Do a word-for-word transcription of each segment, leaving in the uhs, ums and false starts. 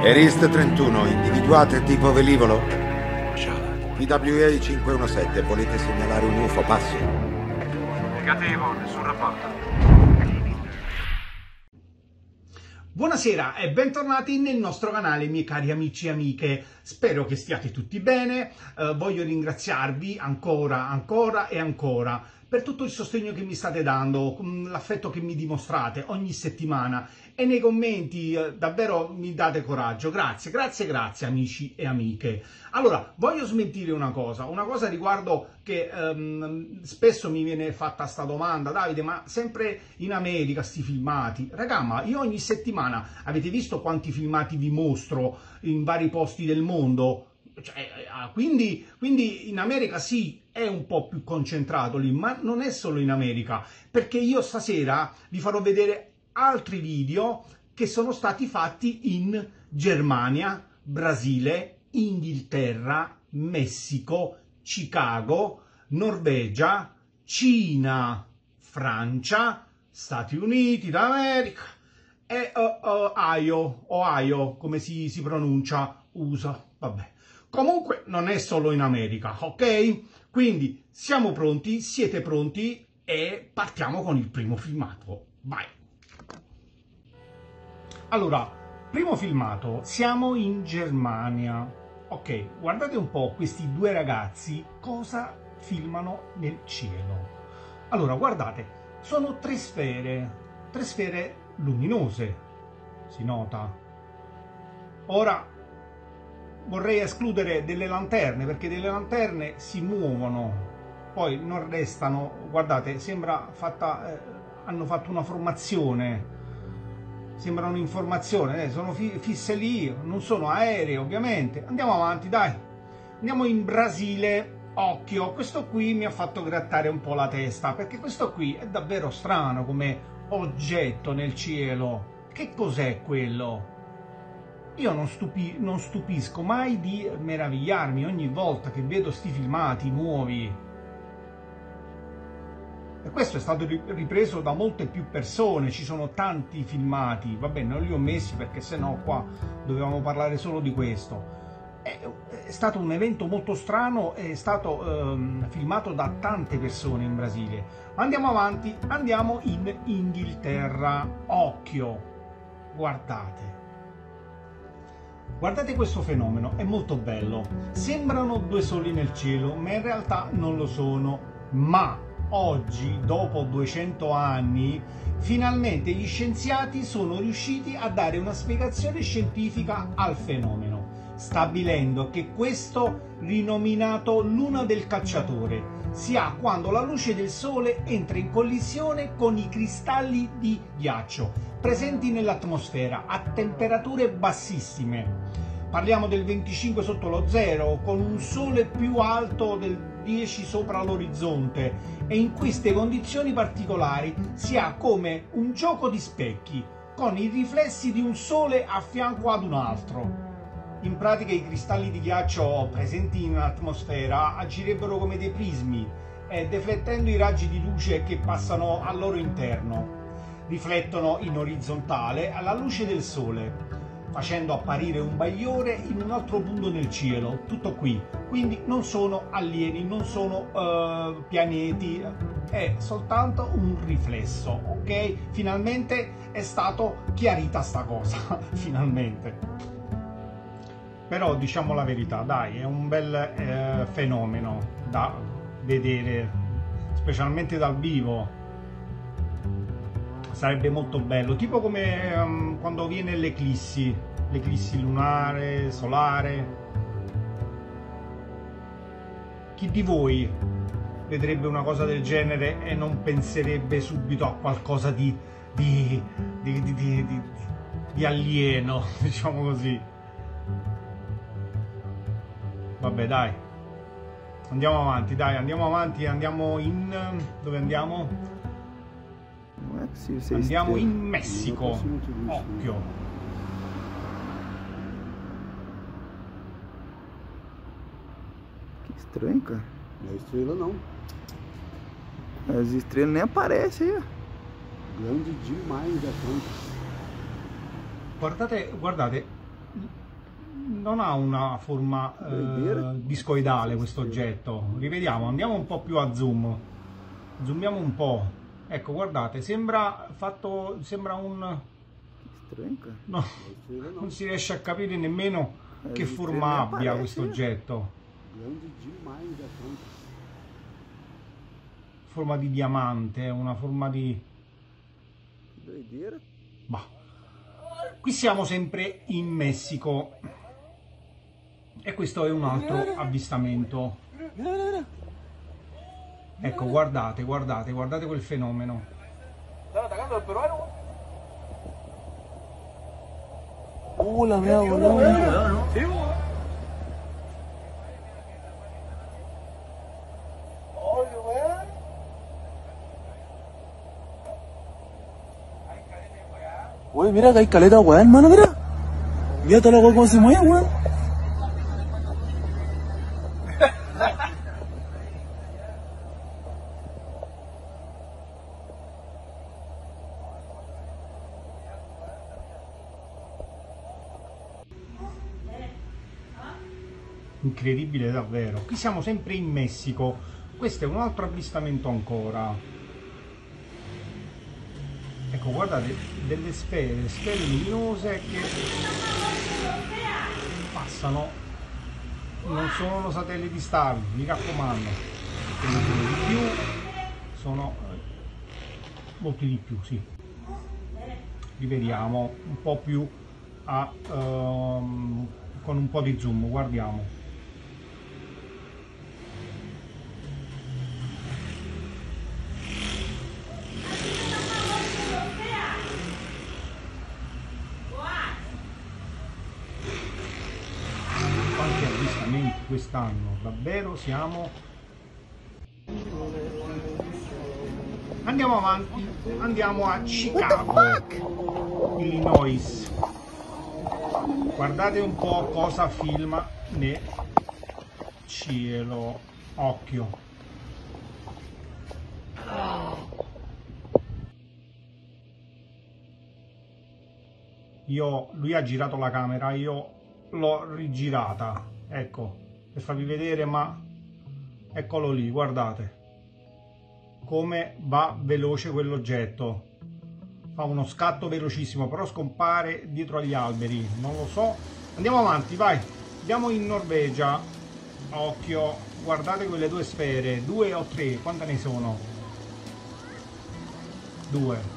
Erist trentuno, individuate tipo velivolo? P W A cinquecentodiciassette, volete segnalare un U F O, passo? Negativo, nessun rapporto. Buonasera e bentornati nel nostro canale, miei cari amici e amiche. Spero che stiate tutti bene. Eh, voglio ringraziarvi ancora, ancora e ancora per tutto il sostegno che mi state dando, l'affetto che mi dimostrate ogni settimana e nei commenti eh, davvero mi date coraggio. Grazie, grazie, grazie amici e amiche. Allora, voglio smentire una cosa, una cosa riguardo che ehm, spesso mi viene fatta sta domanda: Davide, ma sempre in America sti filmati? Raga, ma io ogni settimana, avete visto quanti filmati vi mostro in vari posti del mondo? Cioè, quindi, quindi in America sì, è un po' più concentrato lì, ma non è solo in America, perché io stasera vi farò vedere altri video che sono stati fatti in Germania, Brasile, Inghilterra, Messico, Chicago, Norvegia, Cina, Francia, Stati Uniti d'America e uh, uh, Ohio, Ohio, come si, si pronuncia, U S A, vabbè. Comunque non è solo in America, ok? Quindi siamo pronti, siete pronti e partiamo con il primo filmato. Vai! Allora, primo filmato, siamo in Germania. Ok, guardate un po' questi due ragazzi cosa filmano nel cielo. Allora, guardate, sono tre sfere, tre sfere luminose, si nota. Ora vorrei escludere delle lanterne, perché delle lanterne si muovono, poi non restano, guardate, sembra fatta, eh, hanno fatto una formazione, sembra un'informazione, eh, sono fi fisse lì, non sono aerei ovviamente. Andiamo avanti, dai, andiamo in Brasile. Occhio, questo qui mi ha fatto grattare un po' la testa, perché questo qui è davvero strano come oggetto nel cielo. Che cos'è quello? Io non, stupi non stupisco mai di meravigliarmi ogni volta che vedo sti filmati nuovi. E questo è stato ripreso da molte più persone, ci sono tanti filmati. Vabbè, non li ho messi perché sennò qua dovevamo parlare solo di questo. È, è stato un evento molto strano, è stato ehm, filmato da tante persone in Brasile. Ma andiamo avanti, andiamo in Inghilterra. Occhio, guardate. Guardate questo fenomeno, è molto bello. Sembrano due soli nel cielo, ma in realtà non lo sono. Ma oggi, dopo duecento anni, finalmente gli scienziati sono riusciti a dare una spiegazione scientifica al fenomeno, stabilendo che questo, rinominato luna del cacciatore, si ha quando la luce del sole entra in collisione con i cristalli di ghiaccio presenti nell'atmosfera a temperature bassissime. Parliamo del venticinque sotto lo zero, con un sole più alto del dieci sopra l'orizzonte, e in queste condizioni particolari si ha come un gioco di specchi, con i riflessi di un sole a fianco ad un altro. In pratica i cristalli di ghiaccio presenti in atmosfera agirebbero come dei prismi, eh, deflettendo i raggi di luce che passano al loro interno. Riflettono in orizzontale alla luce del sole, facendo apparire un bagliore in un altro punto nel cielo. Tutto qui. Quindi non sono alieni, non sono uh, pianeti, è soltanto un riflesso, ok? Finalmente è stato chiarita sta cosa, finalmente. Però diciamo la verità, dai, è un bel eh, fenomeno da vedere, specialmente dal vivo. Sarebbe molto bello, tipo come um, quando viene l'eclissi, l'eclissi lunare, solare. Chi di voi vedrebbe una cosa del genere e non penserebbe subito a qualcosa di, di, di, di, di, di, di alieno, diciamo così? Vabbè, dai, andiamo avanti, dai, andiamo avanti, andiamo in... dove andiamo? Andiamo in Messico. Occhio. Que estranho, cara. Não é estrela não. As estrelas nem aparecem aí, ó. Grande demais a frente. Guardate, guardate, non ha una forma eh, discoidale questo oggetto. Rivediamo, andiamo un po' più a zoom, zoomiamo un po'. Ecco, guardate, sembra fatto, sembra un... No, non si riesce a capire nemmeno che forma abbia questo oggetto. Forma di diamante, una forma di... Bah. Qui siamo sempre in Messico e questo è un altro avvistamento. Ecco, guardate, guardate, guardate quel fenomeno. ¿Están atacando al peruano? Uh, la mía, boludo. Sí, boludo. Güey, mira que hay caleta, weón, hermano, mira. Mira toda la weón cómo se mueve, weón. Incredibile davvero. Qui siamo sempre in Messico. Questo è un altro avvistamento ancora. Ecco, guardate, delle sfere, sfere luminose che passano. Non sono satelliti Starlink, mi raccomando. Sono di più, sono molti di più, sì. Rivediamo un po' più a, um, con un po' di zoom, guardiamo. Quanti avvistamenti quest'anno, davvero siamo... Andiamo avanti, andiamo a Chicago, Illinois. Guardate un po' cosa filma nel cielo, occhio. Io, lui ha girato la camera, io l'ho rigirata, ecco, per farvi vedere, ma eccolo lì, guardate come va veloce quell'oggetto. Fa uno scatto velocissimo, però scompare dietro agli alberi, non lo so. Andiamo avanti, vai, andiamo in Norvegia. Occhio, guardate quelle due sfere, due o tre, quante ne sono? Due.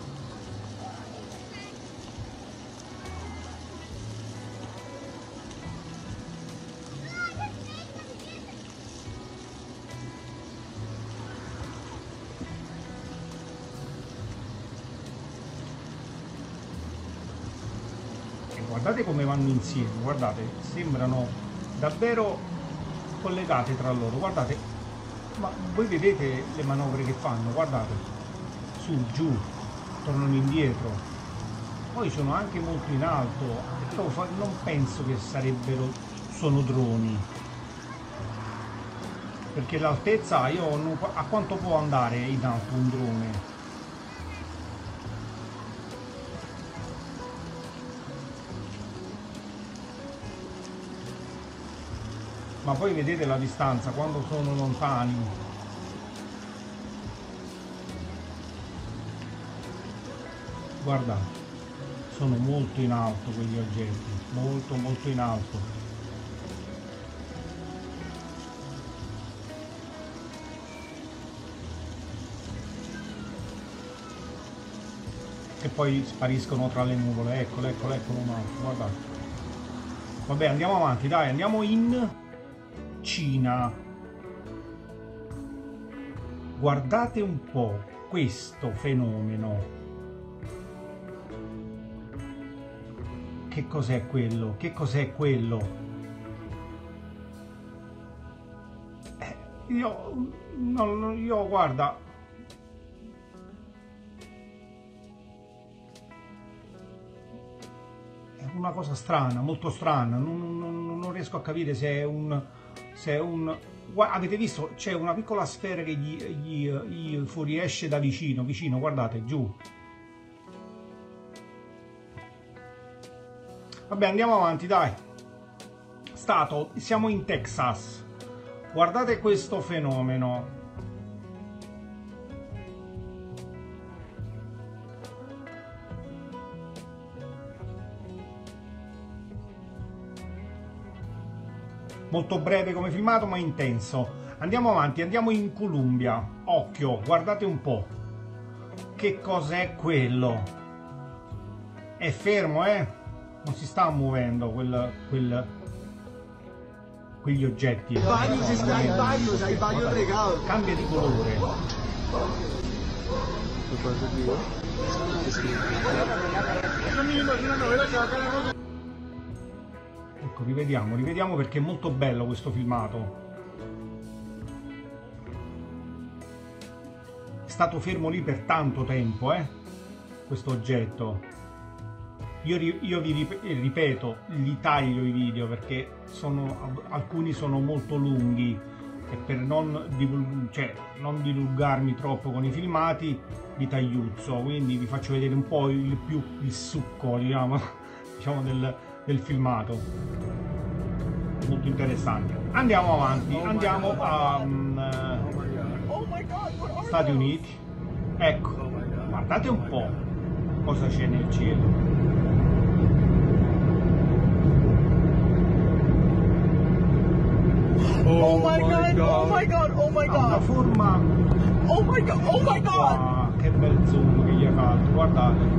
Guardate come vanno insieme, guardate, sembrano davvero collegate tra loro, guardate, ma voi vedete le manovre che fanno, guardate, su, giù, tornano indietro, poi sono anche molto in alto, però non penso che sarebbero, sono droni, perché l'altezza, io non, a quanto può andare in alto un drone? Ma poi vedete la distanza quando sono lontani. Guardate, sono molto in alto quegli oggetti, molto molto in alto. E poi spariscono tra le nuvole, eccolo, eccolo, eccolo un altro, guardate. Vabbè, andiamo avanti, dai, andiamo in Cina. Guardate un po' questo fenomeno. Che cos'è quello? Che cos'è quello? Eh, io, non, io guarda, è una cosa strana, molto strana. Non, non, non riesco a capire se è un se è un... Avete visto? C'è una piccola sfera che gli, gli, gli fuoriesce da vicino, vicino, guardate, giù. Vabbè, andiamo avanti, dai. Stato, siamo in Texas. Guardate questo fenomeno. Molto breve come filmato, ma intenso. Andiamo avanti, andiamo in Columbia. Occhio, guardate un po'. Che cos'è quello? È fermo, eh? Non si sta muovendo quel, quel, quegli oggetti. Cambia di colore. Ecco, rivediamo, rivediamo perché è molto bello questo filmato. È stato fermo lì per tanto tempo, eh? Questo oggetto. Io, io vi ripeto, li taglio i video perché sono, alcuni sono molto lunghi e per non, divul cioè, non dilungarmi troppo con i filmati vi tagliuzzo, quindi vi faccio vedere un po' il, più il succo, diciamo, diciamo del, del filmato. Molto interessante. Andiamo avanti, andiamo a um, Stati Uniti. Ecco, guardate un po' cosa c'è nel cielo. Oh my god, oh my god, oh my god. Ha una forma. Oh my god, oh my god. Ah, che bel zoom che gli ha fatto, guardate.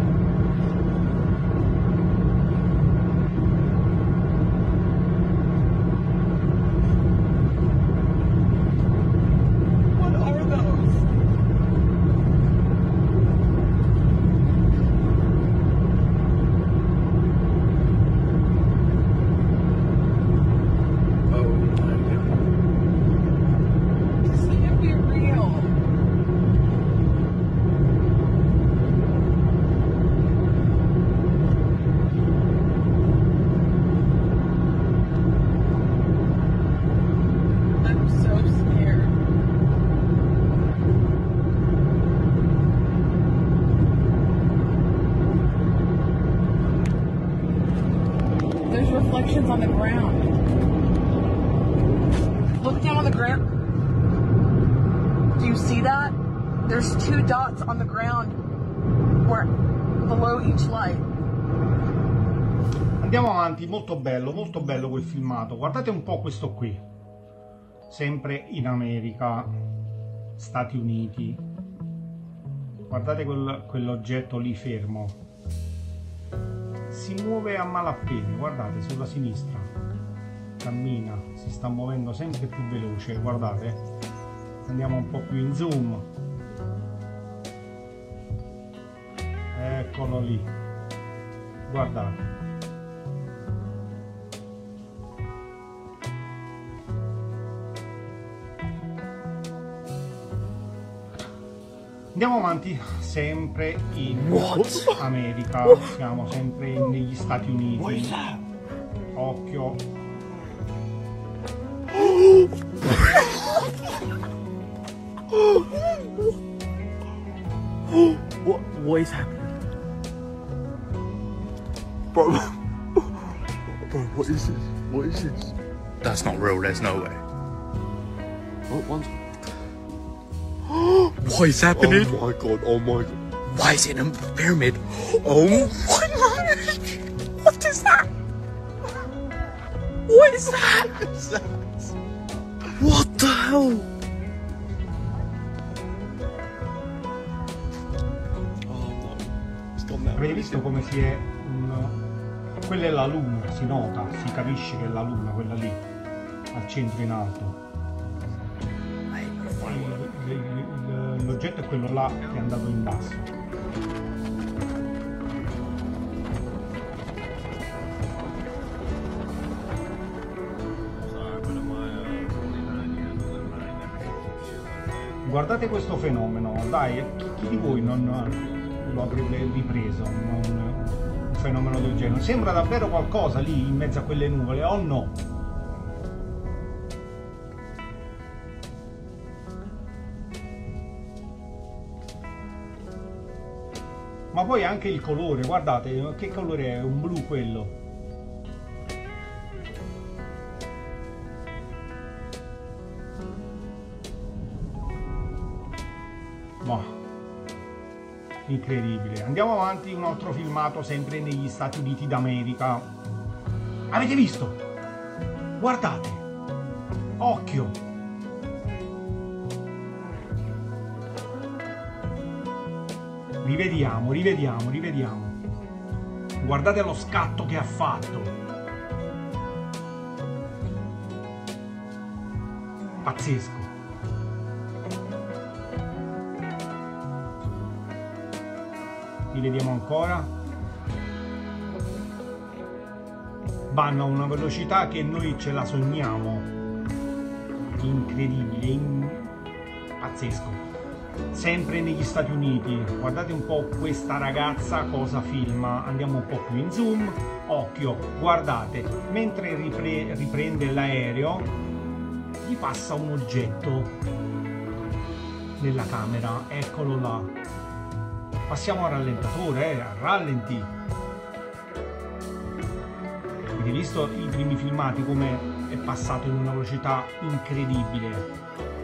Reflections on the ground. Look down on the ground. Do you see that? There's two dots on the ground where below each light. Andiamo avanti, molto bello, molto bello quel filmato. Guardate un po' questo qui. Sempre in America, Stati Uniti. Guardate quel, quell'oggetto lì fermo. Si muove a malapena, guardate, sulla sinistra cammina, si sta muovendo sempre più veloce, guardate, andiamo un po' più in zoom, eccolo lì, guardate. Andiamo avanti, sempre in What? America, siamo sempre negli Stati Uniti. Occhio. What, what is happening? Bro, bro, what is this? What is this? That's not real, there's no way. What one's... What is happening? Oh my god, oh my god. Why is it in a pyramid? Oh my god! What is that? What is that? What the hell? Avete visto come si è... Un... Quella è la luna, si nota, si capisce che è la luna, quella lì, al centro in alto. L'oggetto è quello là che è andato in basso. Guardate questo fenomeno, dai, chi, chi di voi non lo avrebbe ripreso un, un fenomeno del genere? Sembra davvero qualcosa lì in mezzo a quelle nuvole, o no? Ma poi anche il colore, guardate che colore è, un blu quello. Boh, incredibile. Andiamo avanti, un altro filmato sempre negli Stati Uniti d'America. Avete visto? Guardate, occhio. Rivediamo, rivediamo, rivediamo. Guardate lo scatto che ha fatto. Pazzesco. Rivediamo ancora. Vanno a una velocità che noi ce la sogniamo. Incredibile, in... pazzesco. Sempre negli Stati Uniti, guardate un po' questa ragazza cosa filma. Andiamo un po' più in zoom, occhio, guardate, mentre ripre riprende l'aereo gli passa un oggetto nella camera, eccolo là. Passiamo al rallentatore, eh, a rallenti. Avete visto i primi filmati come è passato in una velocità incredibile.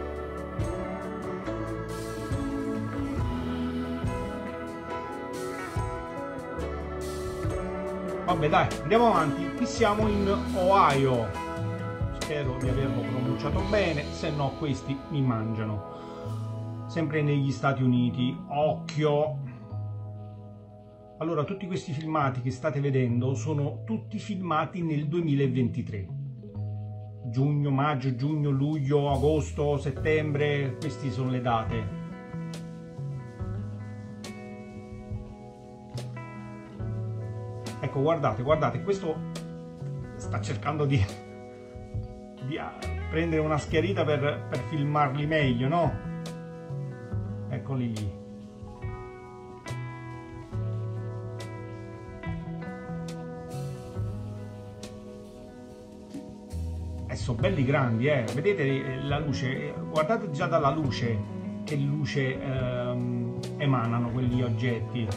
Vabbè dai, andiamo avanti, qui siamo in Ohio, spero di averlo pronunciato bene, se no questi mi mangiano. Sempre negli Stati Uniti, occhio! Allora, tutti questi filmati che state vedendo sono tutti filmati nel duemilaventitré. Giugno, maggio, giugno, luglio, agosto, settembre, queste sono le date. Ecco, guardate, guardate, questo sta cercando di, di prendere una schiarita per, per filmarli meglio, no? Eccoli lì. E sono belli grandi, eh? Vedete la luce? Guardate già dalla luce che luce ehm, emanano quegli oggetti.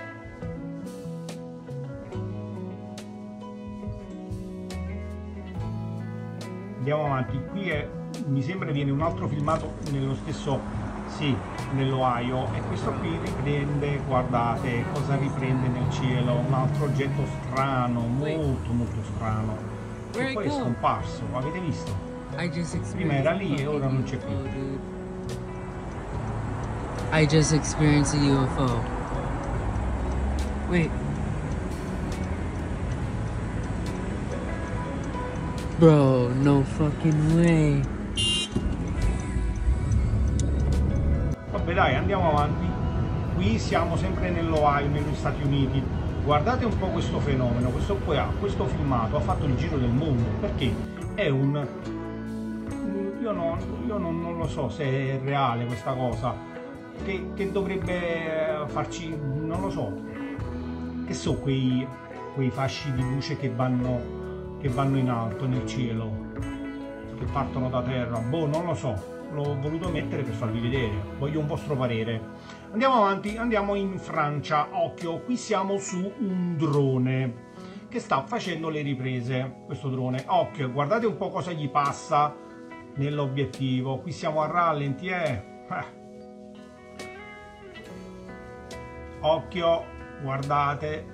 Andiamo avanti, qui è, mi sembra viene un altro filmato nello stesso, sì, nell'Ohio, e questo qui riprende, guardate cosa riprende nel cielo, un altro oggetto strano, molto molto strano, e poi è scomparso, avete visto? Prima era lì e ora non c'è più. I just experienced a U F O. Wait. Bro, no fucking way. Vabbè dai, andiamo avanti. Qui siamo sempre nell'Ohio, negli Stati Uniti. Guardate un po' questo fenomeno, questo qua, questo filmato ha fatto il giro del mondo, perché è un... Io, non, io non, non lo so se è reale questa cosa, che, che dovrebbe farci, non lo so, che so quei, quei fasci di luce che vanno... che vanno in alto nel cielo, che partono da terra, boh, non lo so, l'ho voluto mettere per farvi vedere, voglio un vostro parere. Andiamo avanti, andiamo in Francia, occhio, qui siamo su un drone che sta facendo le riprese, questo drone, occhio, guardate un po' cosa gli passa nell'obiettivo, qui siamo a rallenti, eh, eh. Occhio, guardate.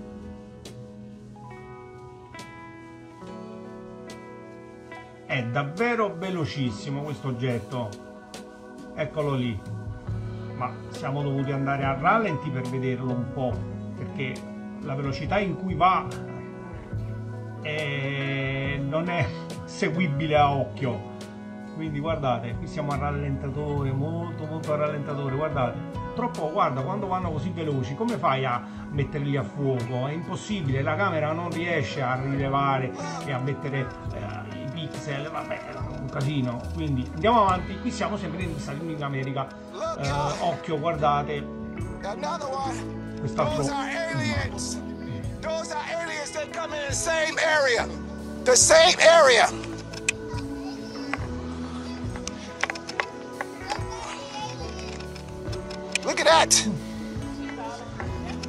È davvero velocissimo questo oggetto, eccolo lì, ma siamo dovuti andare a rallenti per vederlo un po', perché la velocità in cui va è... non è seguibile a occhio, quindi guardate, qui siamo a rallentatore, molto molto a rallentatore, guardate, troppo, guarda, quando vanno così veloci, come fai a metterli a fuoco? È impossibile, la camera non riesce a rilevare e a mettere... Eh, pixel, vabbè, un casino. Quindi andiamo avanti, qui siamo sempre negli Stati Uniti d'America, eh, occhio, guardate quest'altro look at that.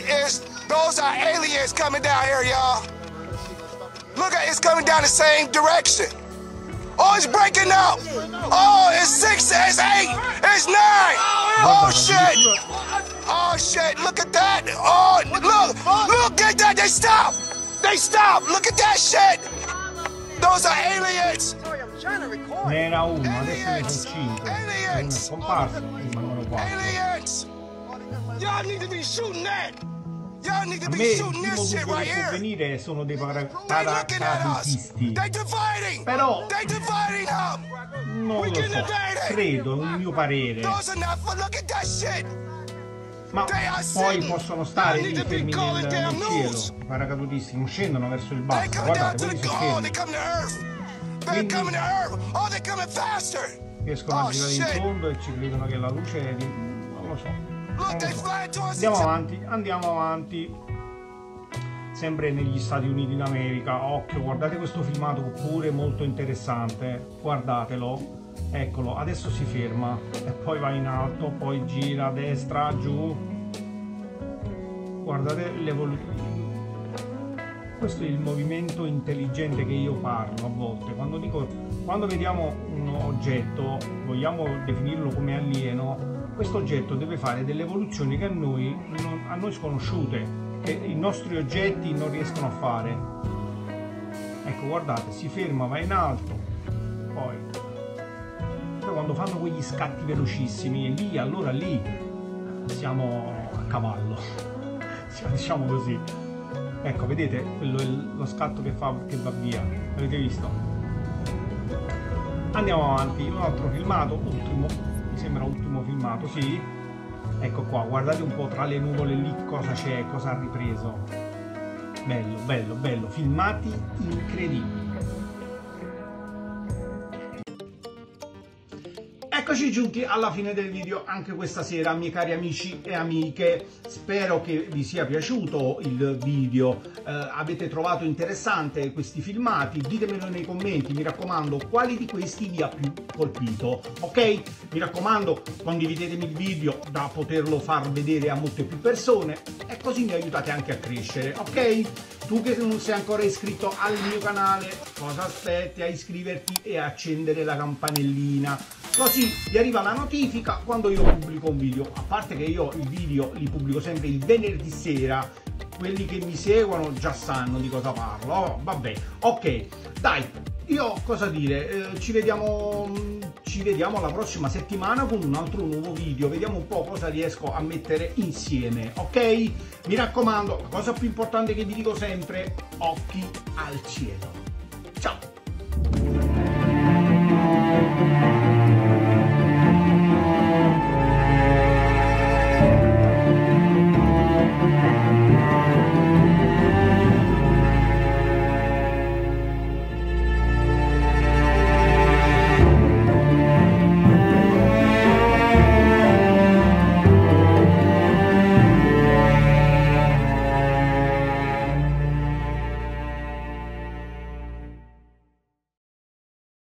is, those are aliens coming down here, y'all. Look at, it's coming down the same direction. Oh, it's breaking up. Oh, it's six, it's eight, it's nine. Oh, shit. Oh, shit, look at that. Oh, look, look at that, they stop. They stop, look at that shit. Those are aliens. Ne era uno, adesso ne sono cinque. Uno è scomparso, il numero quattro. Aliens. Y'all need to be shooting that. Y'all need to A be me il shooting primo this shit dubbio right che può here. venire sono dei para- They looking at us. paracadutisti. They dividing. Però They dividing up. non We lo getting so, invaded. credo, è un mio parere. Those are not for, look at that shit. Ma They are poi sitting. possono stare Y'all lì need to be fermi calling nel, damn nel news. cielo, i paracadutisti non scendono verso il They basso, come down guardate, to quelli the, si oh, they fermano, coming to Earth. They're Quindi- coming to Earth. Oh, they're coming faster. riescono a Oh, girare in shit. fondo e ci credono che la luce è di... non lo so. Look, Non they lo so. flying towards Andiamo each other. avanti, andiamo avanti. Sempre negli Stati Uniti d'America, occhio, guardate questo filmato pure molto interessante, guardatelo, eccolo, adesso si ferma e poi va in alto, poi gira a destra, giù, guardate l'evoluzione. Questo è il movimento intelligente che io parlo a volte, quando dico, quando vediamo un oggetto, vogliamo definirlo come alieno, questo oggetto deve fare delle evoluzioni che a noi, non, a noi sconosciute, che i nostri oggetti non riescono a fare. Ecco, guardate, si ferma, va in alto, poi, poi quando fanno quegli scatti velocissimi, lì, allora lì siamo a cavallo, diciamo così. Ecco, vedete, quello è lo scatto che fa, che va via, avete visto? Andiamo avanti, un altro filmato, ultimo, mi sembra ultimo filmato, sì. Ecco qua, guardate un po' tra le nuvole lì cosa c'è, cosa ha ripreso. Bello, bello, bello, filmati incredibili. Eccoci giunti alla fine del video anche questa sera, miei cari amici e amiche. Spero che vi sia piaciuto il video, eh, avete trovato interessante questi filmati, ditemelo nei commenti, mi raccomando, quali di questi vi ha più colpito, ok? Mi raccomando, condividetemi il video da poterlo far vedere a molte più persone e così mi aiutate anche a crescere, ok? Tu che non sei ancora iscritto al mio canale, cosa aspetti a iscriverti e accendere la campanellina? Così ti arriva la notifica quando io pubblico un video. A parte che io i video li pubblico sempre il venerdì sera, quelli che mi seguono già sanno di cosa parlo. Oh, vabbè, ok, dai, io cosa dire, eh, ci vediamo ci vediamo la prossima settimana con un altro nuovo video, vediamo un po' cosa riesco a mettere insieme, ok? Mi raccomando, la cosa più importante che vi dico sempre, occhi al cielo. Ciao!